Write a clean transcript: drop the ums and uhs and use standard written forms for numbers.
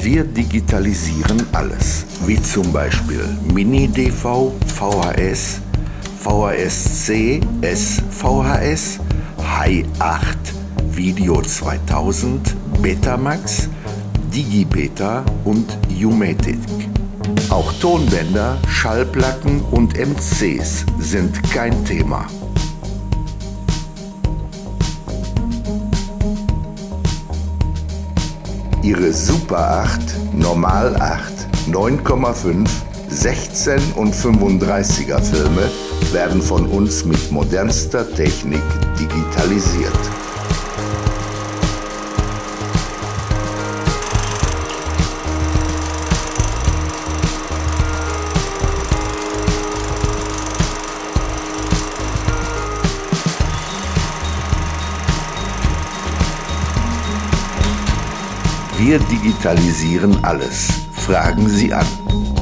Wir digitalisieren alles, wie zum Beispiel Mini-DV, VHS, VHS-C, SVHS, Hi 8, Video 2000, Betamax, Digibeta und U-Matic. Auch Tonbänder, Schallplatten und MCs sind kein Thema. Ihre Super 8, Normal 8, 9,5, 16 und 35er Filme werden von uns mit modernster Technik digitalisiert. Wir digitalisieren alles. Fragen Sie an.